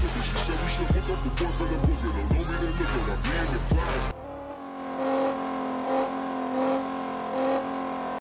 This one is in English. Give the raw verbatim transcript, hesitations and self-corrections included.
took it. She said we should hook up the boyfriend and book it. Don't know me, then look at I be in the class.